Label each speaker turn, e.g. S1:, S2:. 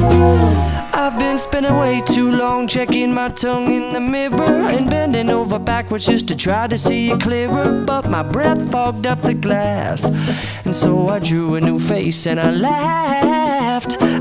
S1: I've been spending way too long checking my tongue in the mirror and bending over backwards just to try to see it clearer. But my breath fogged up the glass, and so I drew a new face and I laughed.